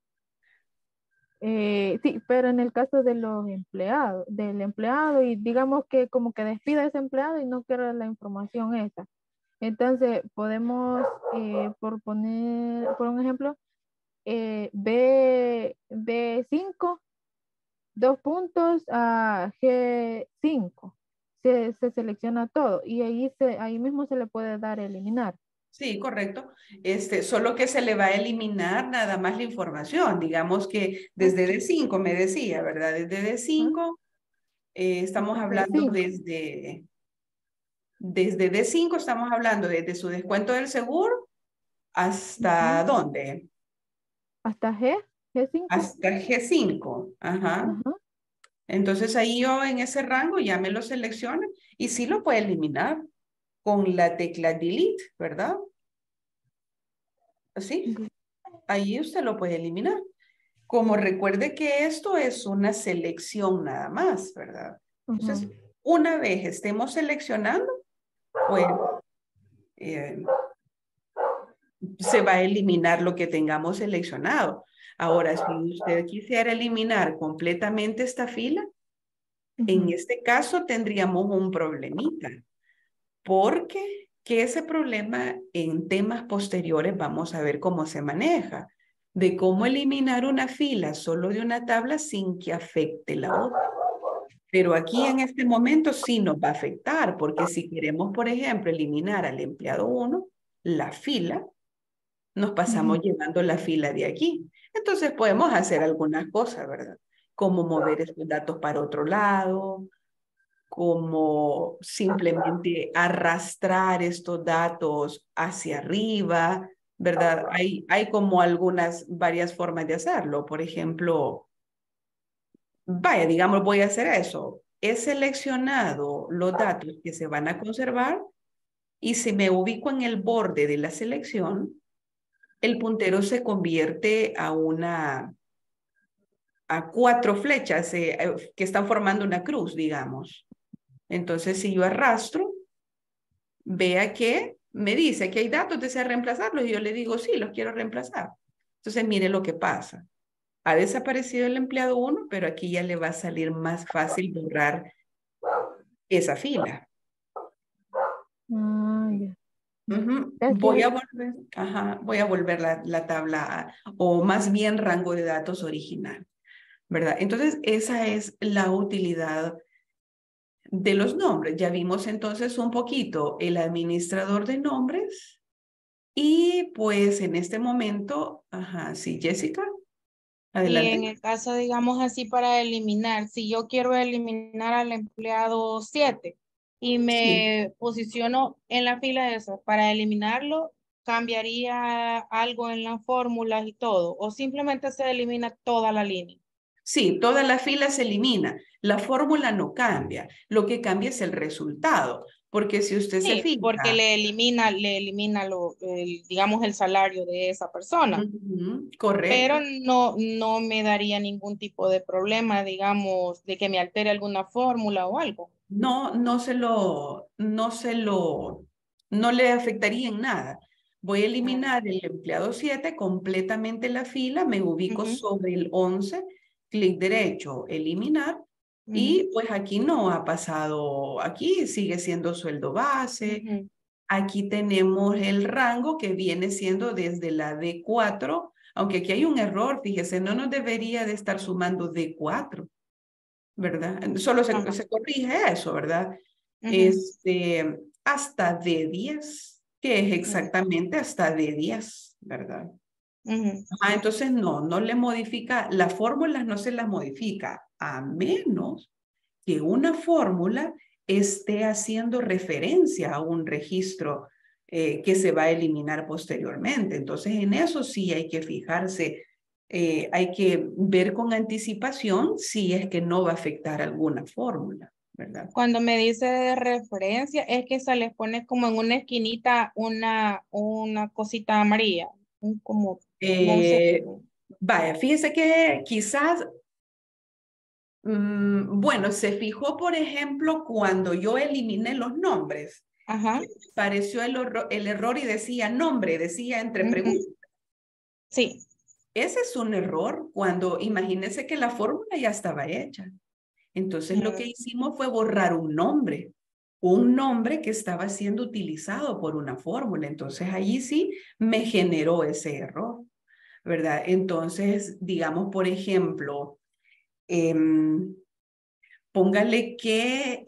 S3: Sí, pero en el caso de los empleados, del empleado, y digamos que como que despida a ese empleado y no quiere la información esa. Entonces, podemos, por un ejemplo, B5, 2 puntos a G5. Se selecciona todo y ahí mismo se le puede dar eliminar.
S1: Sí, correcto. Solo que se le va a eliminar nada más la información. Digamos que desde D5 me decía, ¿verdad? Desde D5 estamos hablando desde D5 estamos hablando desde su descuento del seguro hasta ¿dónde?
S3: Hasta G5.
S1: Hasta G5. Ajá.
S3: Ajá.
S1: Entonces ahí yo en ese rango ya me lo selecciono y sí lo puede eliminar. con la tecla delete, ¿verdad? Así. Ahí usted lo puede eliminar. Como recuerde que esto es una selección nada más, ¿verdad? Entonces, una vez estemos seleccionando, pues se va a eliminar lo que tengamos seleccionado. Ahora, si usted quisiera eliminar completamente esta fila, en este caso tendríamos un problemita, porque que ese problema en temas posteriores vamos a ver cómo se maneja, de cómo eliminar una fila solo de una tabla sin que afecte la otra. Pero aquí en este momento sí nos va a afectar, porque si queremos, por ejemplo, eliminar al empleado 1, la fila, nos pasamos llevando la fila de aquí. Entonces podemos hacer algunas cosas, ¿verdad? Como mover estos datos para otro lado, como simplemente arrastrar estos datos hacia arriba, ¿verdad? Hay como varias formas de hacerlo. Por ejemplo, vaya, digamos, voy a hacer eso. He seleccionado los datos que se van a conservar y si me ubico en el borde de la selección, el puntero se convierte a 4 flechas que están formando una cruz, digamos. Entonces, si yo arrastro, vea que me dice que hay datos, desea reemplazarlos, y yo le digo, sí, los quiero reemplazar. Entonces, mire lo que pasa. Ha desaparecido el empleado 1, pero aquí ya le va a salir más fácil borrar esa fila. Voy a volver la tabla, o más bien rango de datos original, ¿verdad? Entonces, esa es la utilidad de los nombres. Ya vimos entonces un poquito el administrador de nombres y pues en este momento, sí, Jessica,
S6: Y
S1: adelante.
S6: en el caso, digamos así, para eliminar, si yo quiero eliminar al empleado 7 y me posiciono en la fila de eso, para eliminarlo, ¿cambiaría algo en las fórmulas y todo? ¿O simplemente se elimina toda la línea?
S1: Sí, toda la fila se elimina. La fórmula no cambia. Lo que cambia es el resultado. Porque si usted se
S6: Sí,
S1: fija.
S6: porque le elimina digamos, el salario de esa persona.
S1: Correcto.
S6: Pero no me daría ningún tipo de problema, digamos, de que me altere alguna fórmula o algo.
S1: No le afectaría en nada. Voy a eliminar el empleado 7 completamente la fila, me ubico sobre el 11, clic derecho, eliminar, y pues aquí no ha pasado, aquí sigue siendo sueldo base, aquí tenemos el rango que viene siendo desde la D4, aunque aquí hay un error, fíjese, no nos debería de estar sumando D4. ¿Verdad? Solo se corrige eso, ¿verdad? Hasta D10, que es exactamente hasta D10, ¿verdad? Entonces no le modifica, las fórmulas no se las modifica, a menos que una fórmula esté haciendo referencia a un registro que se va a eliminar posteriormente. Entonces en eso sí hay que fijarse. Hay que ver con anticipación si es que no va a afectar alguna fórmula, ¿verdad?
S6: Cuando me dice de referencia, es que se les pone como en una esquinita una cosita amarilla, como, no sé.
S1: Vaya, fíjese que quizás, bueno, se fijó, por ejemplo, cuando yo eliminé los nombres, apareció el error y decía nombre, decía entre preguntas.
S6: Sí.
S1: Ese es un error cuando imagínense que la fórmula ya estaba hecha. Entonces lo que hicimos fue borrar un nombre que estaba siendo utilizado por una fórmula. Entonces allí sí me generó ese error, ¿verdad? Entonces, digamos, por ejemplo, póngale que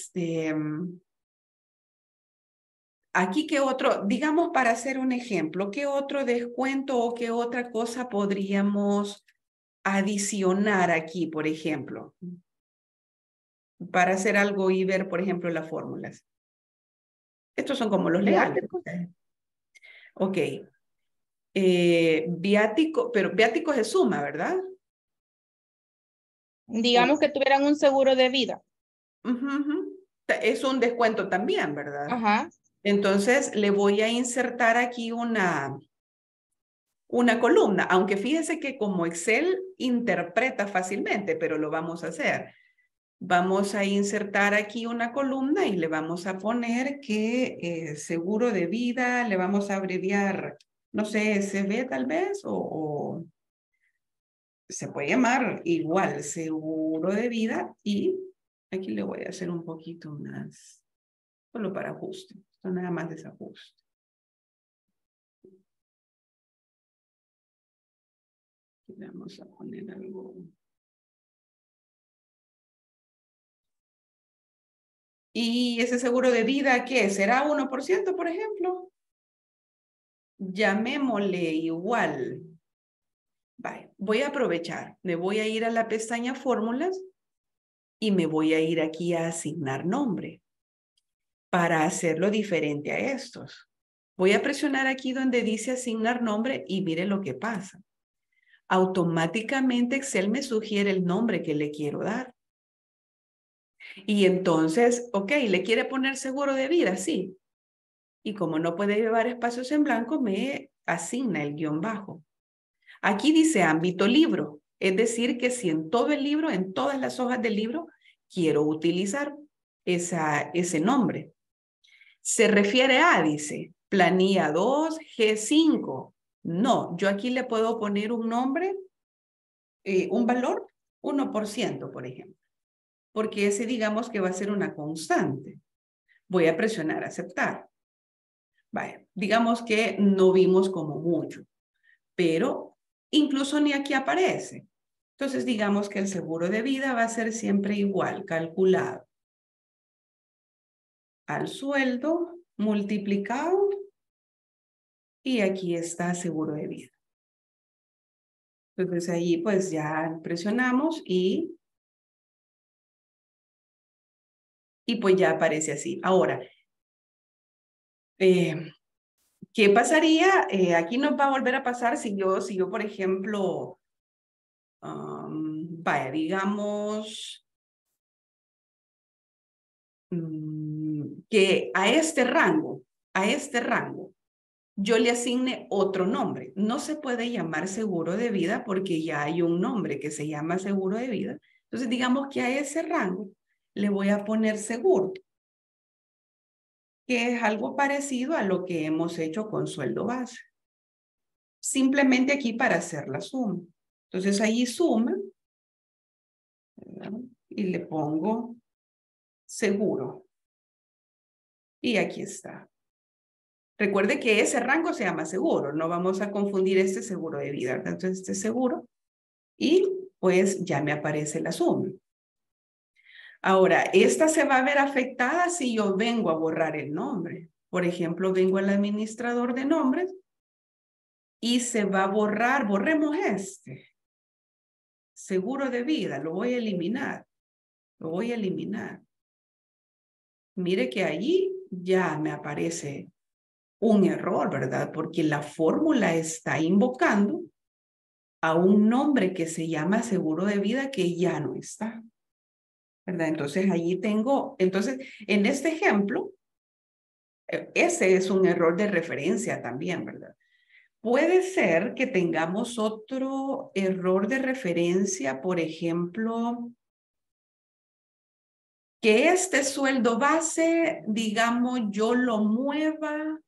S1: aquí qué otro, digamos para hacer un ejemplo, ¿qué otro descuento o qué otra cosa podríamos adicionar aquí, por ejemplo? Para hacer algo y ver, por ejemplo, las fórmulas. Estos son como los legales. Ok. Viático, pero viático se suma, ¿verdad?
S6: Digamos que tuvieran un seguro de vida.
S1: Es un descuento también, ¿verdad? Entonces le voy a insertar aquí una columna, aunque fíjese que como Excel interpreta fácilmente, pero lo vamos a hacer. Vamos a insertar aquí una columna y le vamos a poner que seguro de vida, le vamos a abreviar, no sé, SB tal vez, o se puede llamar igual, seguro de vida, y aquí le voy a hacer un poquito más, solo para ajuste, esto nada más desajuste. Aquí le vamos a poner algo. ¿Y ese seguro de vida qué? ¿Será 1%, por ejemplo? Llamémosle igual. Vale, voy a aprovechar. Me voy a ir a la pestaña fórmulas y me voy a ir aquí a asignar nombre para hacerlo diferente a estos. Voy a presionar aquí donde dice asignar nombre y mire lo que pasa. Automáticamente Excel me sugiere el nombre que le quiero dar. Y entonces, ok, ¿le quiere poner seguro de vida? Sí. Y como no puede llevar espacios en blanco, me asigna el guión bajo. Aquí dice ámbito libro, es decir, que si en todo el libro, en todas las hojas del libro, quiero utilizar ese nombre. Se refiere a, dice, planilla 2, G5. No, yo aquí le puedo poner un nombre, un valor, 1%, por ejemplo, porque ese digamos que va a ser una constante. Voy a presionar aceptar. Vaya, digamos que no vimos como mucho, pero incluso ni aquí aparece. Entonces, digamos que el seguro de vida va a ser siempre igual, calculado al sueldo, multiplicado, y aquí está seguro de vida. Entonces, ahí pues ya presionamos y pues ya aparece así. Ahora, ¿qué pasaría? Aquí nos va a volver a pasar si yo por ejemplo, vaya, digamos que a este rango, yo le asigne otro nombre. No se puede llamar seguro de vida porque ya hay un nombre que se llama seguro de vida. Entonces, digamos que a ese rango le voy a poner seguro, que es algo parecido a lo que hemos hecho con sueldo base. Simplemente aquí para hacer la suma. Entonces, ahí suma, ¿verdad? Y le pongo seguro. Y aquí está. Recuerde que ese rango se llama seguro, no vamos a confundir este seguro de vida, ¿verdad? Entonces este seguro y pues ya me aparece la suma. Ahora, esta se va a ver afectada si yo vengo a borrar el nombre. Por ejemplo, vengo al administrador de nombres y se va a borrar, borremos este. Seguro de vida, lo voy a eliminar. Lo voy a eliminar. Mire que allí ya me aparece un error, ¿verdad? Porque la fórmula está invocando a un nombre que se llama seguro de vida que ya no está, ¿verdad? Entonces, allí tengo, entonces, en este ejemplo, ese es un error de referencia también, ¿verdad? Puede ser que tengamos otro error de referencia, por ejemplo, que este sueldo base, digamos, yo lo mueva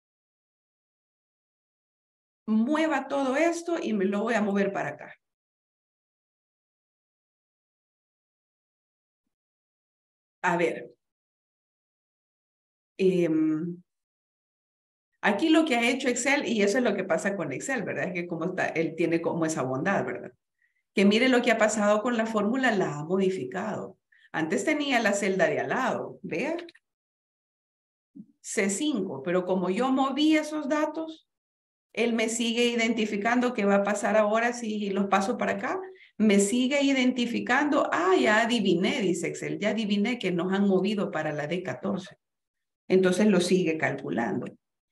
S1: todo esto y me lo voy a mover para acá. A ver. Aquí lo que ha hecho Excel, y eso es lo que pasa con Excel, ¿verdad? Es que como está, él tiene como esa bondad, ¿verdad? Que mire lo que ha pasado con la fórmula, la ha modificado. Antes tenía la celda de al lado, vea. C5, pero como yo moví esos datos, él me sigue identificando qué va a pasar ahora si los paso para acá. Me sigue identificando, ya adiviné, dice Excel, ya adiviné que nos han movido para la D14. Entonces lo sigue calculando.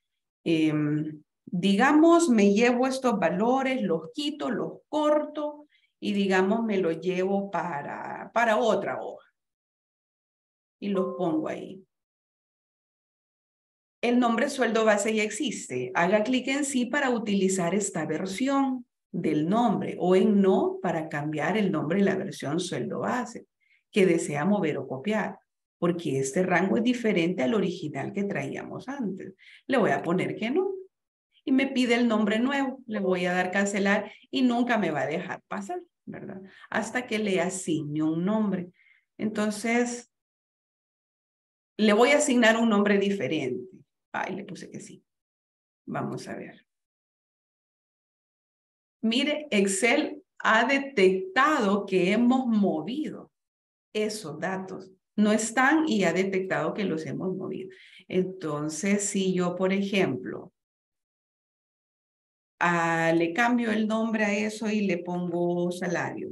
S1: Digamos, me llevo estos valores, los quito, los corto y digamos, me los llevo para otra hoja. Y los pongo ahí. el nombre sueldo base ya existe. Haga clic en sí para utilizar esta versión del nombre o en no para cambiar el nombre de la versión sueldo base que desea mover o copiar, porque este rango es diferente al original que traíamos antes. Le voy a poner que no. Y me pide el nombre nuevo. Le voy a dar cancelar y nunca me va a dejar pasar, ¿verdad? Hasta que le asigne un nombre. Entonces, le voy a asignar un nombre diferente. Ay, le puse que sí. Vamos a ver. Mire, Excel ha detectado que hemos movido esos datos. No están y ha detectado que los hemos movido. Entonces, si yo, por ejemplo, le cambio el nombre a eso y le pongo salario.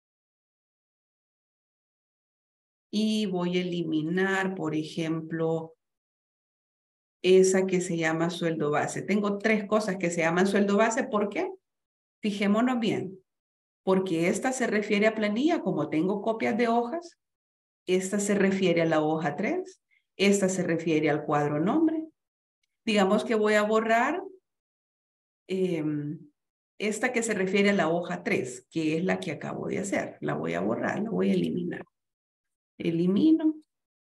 S1: Y voy a eliminar, por ejemplo, esa que se llama sueldo base. Tengo 3 cosas que se llaman sueldo base. ¿Por qué? Fijémonos bien. Porque esta se refiere a planilla, como tengo copias de hojas. Esta se refiere a la hoja 3. Esta se refiere al cuadro nombre. Digamos que voy a borrar esta que se refiere a la hoja 3, que es la que acabo de hacer. La voy a borrar, la voy a eliminar. Elimino.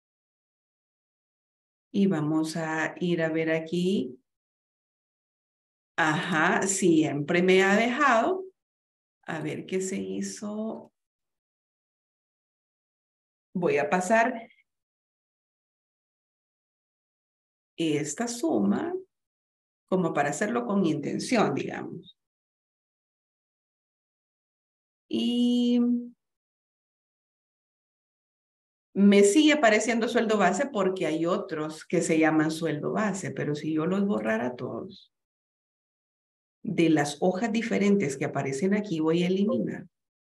S1: Y vamos a ir a ver aquí. Ajá, siempre me ha dejado. A ver qué se hizo. Voy a pasar esta suma como para hacerlo con intención, digamos. Y me sigue apareciendo sueldo base porque hay otros que se llaman sueldo base, pero si yo los borrara todos, de las hojas diferentes que aparecen aquí, voy a eliminar.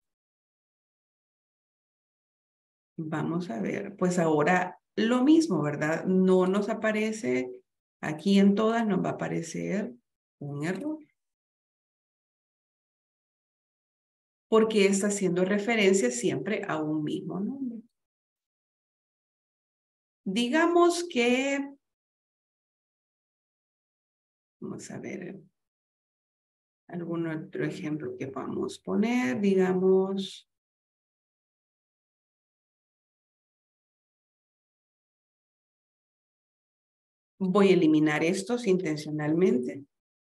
S1: Vamos a ver, pues ahora lo mismo, ¿verdad? No nos aparece, aquí en todas nos va a aparecer un error. Porque está haciendo referencia siempre a un mismo nombre. Digamos que, vamos a ver, algún otro ejemplo que podamos poner, digamos. Voy a eliminar estos intencionalmente.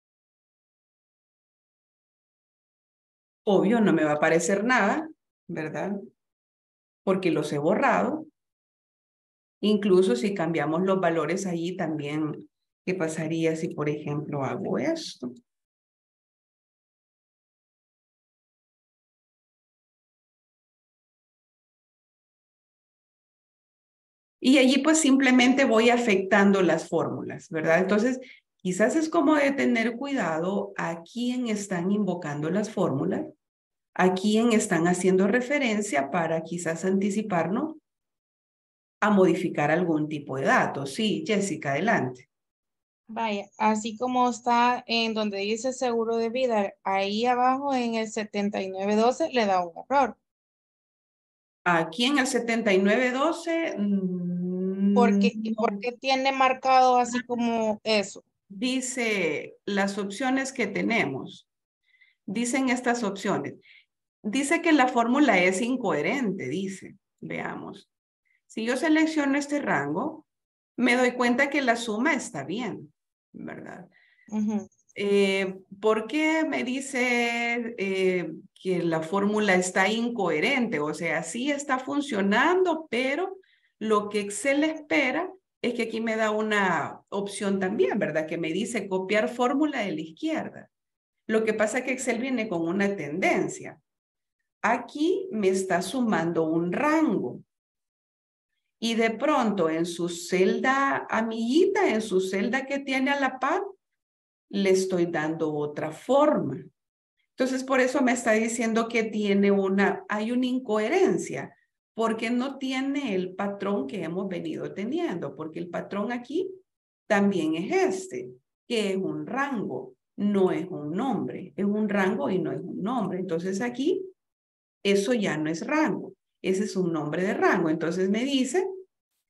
S1: Obvio, no me va a aparecer nada, ¿verdad? Porque los he borrado. Incluso si cambiamos los valores allí también, ¿qué pasaría si, por ejemplo, hago esto? Y allí pues simplemente voy afectando las fórmulas, ¿verdad? Entonces, quizás es como de tener cuidado a quién están invocando las fórmulas, a quién están haciendo referencia para quizás anticiparnos a modificar algún tipo de datos. Sí, Jessica, adelante.
S6: Vaya, así como está en donde dice seguro de vida, ahí abajo en el 7912 le da un error.
S1: Aquí en el 7912,
S6: ¿Por
S1: no.
S6: qué tiene marcado así como eso?
S1: Dice las opciones que tenemos. Dicen estas opciones. Dice que la fórmula es incoherente, dice. Veamos. Si yo selecciono este rango, me doy cuenta que la suma está bien, ¿verdad?
S6: Ujú.
S1: ¿Por qué me dice que la fórmula está incoherente? O sea, sí está funcionando, pero lo que Excel espera es que aquí me da una opción también, ¿verdad? Que me dice copiar fórmula de la izquierda. Lo que pasa es que Excel viene con una tendencia. Aquí me está sumando un rango. Y de pronto en su celda amiguita, en su celda que tiene a la par, le estoy dando otra forma. Entonces, por eso me está diciendo que hay una incoherencia, porque no tiene el patrón que hemos venido teniendo, porque el patrón aquí también es este, que es un rango, no es un nombre, es un rango y no es un nombre. Entonces aquí, eso ya no es rango, ese es un nombre de rango. Entonces me dice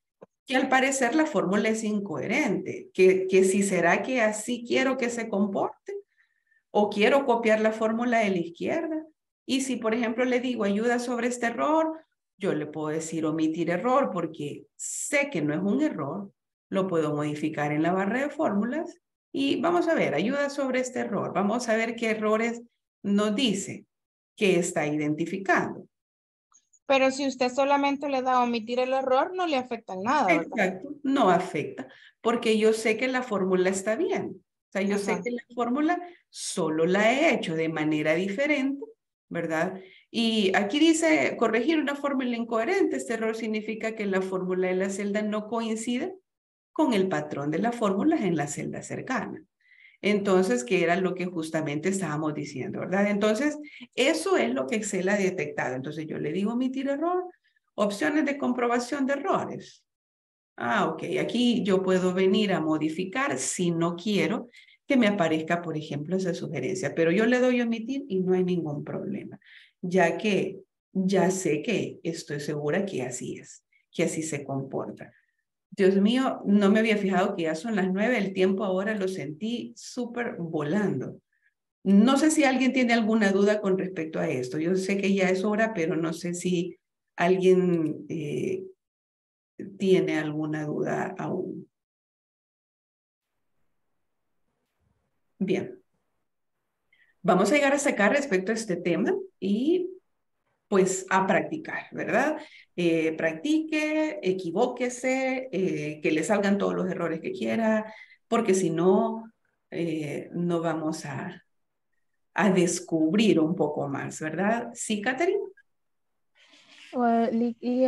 S1: que al parecer la fórmula es incoherente, que si será que así quiero que se comporte o quiero copiar la fórmula de la izquierda. Y si, por ejemplo, le digo ayuda sobre este error, yo le puedo decir omitir error porque sé que no es un error, lo puedo modificar en la barra de fórmulas y vamos a ver, ayuda sobre este error. Vamos a ver qué errores nos dice que está identificando.
S6: Pero si usted solamente le da a omitir el error, no le afecta en nada, ¿verdad?
S1: Exacto, no afecta, porque yo sé que la fórmula está bien. O sea, yo sé
S6: Ajá.
S1: que la fórmula solo la he hecho de manera diferente, ¿verdad? Y aquí dice corregir una fórmula incoherente. Este error significa que la fórmula de la celda no coincide con el patrón de las fórmulas en la celda cercana. Entonces, que era lo que justamente estábamos diciendo, ¿verdad? Entonces, eso es lo que Excel ha detectado. Entonces, yo le digo omitir error, opciones de comprobación de errores. Ah, ok. Aquí yo puedo venir a modificar si no quiero que me aparezca, por ejemplo, esa sugerencia. Pero yo le doy omitir y no hay ningún problema, ya que ya sé que estoy segura que así es, que así se comporta. Dios mío, no me había fijado que ya son las 9, el tiempo ahora lo sentí súper volando. No sé si alguien tiene alguna duda con respecto a esto. Yo sé que ya es hora, pero no sé si alguien tiene alguna duda aún. Bien. Vamos a llegar hasta acá respecto a este tema y pues a practicar, ¿verdad? Practique, equivóquese, que le salgan todos los errores que quiera, porque si no, no vamos a descubrir un poco más, ¿verdad? Sí, Catherine.
S3: Y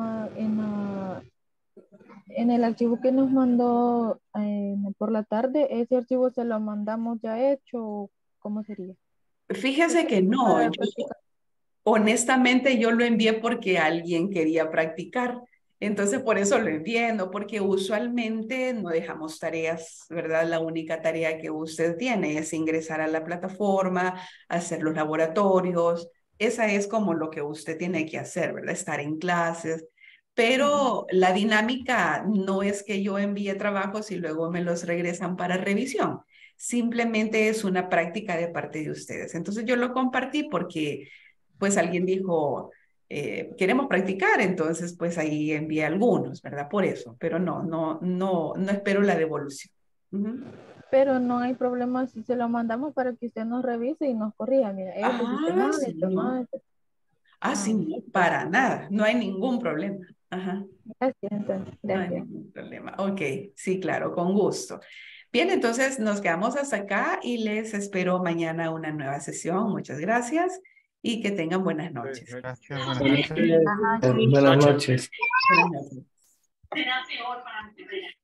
S3: en el archivo que nos mandó por la tarde, ¿ese archivo se lo mandamos ya hecho? ¿Cómo sería?
S1: Fíjese que no,
S3: Para
S1: yo
S3: practicar.
S1: honestamente yo lo envié porque alguien quería practicar. Entonces por eso lo envié, no porque usualmente no dejamos tareas, ¿verdad? La única tarea que usted tiene es ingresar a la plataforma, hacer los laboratorios. Esa es como lo que usted tiene que hacer, ¿verdad? Estar en clases. Pero la dinámica no es que yo envíe trabajos y luego me los regresan para revisión. Simplemente es una práctica de parte de ustedes. Entonces yo lo compartí porque pues alguien dijo, queremos practicar, entonces pues ahí envié algunos, ¿verdad? Por eso, pero no espero la devolución. Uh-huh.
S3: Pero no hay problema si se lo mandamos para que usted nos revise y nos corrija. Mira, este hiciste mal,
S1: Sí,
S3: este
S1: no.
S3: mal.
S1: Sí,
S3: Ah,
S1: no, para nada, no hay ningún problema. Ajá,
S3: gracias, entonces,
S1: no hay
S3: gracias.
S1: ningún problema. Ok, sí, claro, con gusto. Bien, entonces nos quedamos hasta acá y les espero mañana una nueva sesión. Muchas gracias y que tengan buenas noches.
S7: Gracias, buenas
S5: Buenas
S7: noches.
S5: noches. Buenas noches.
S1: Buenas noches.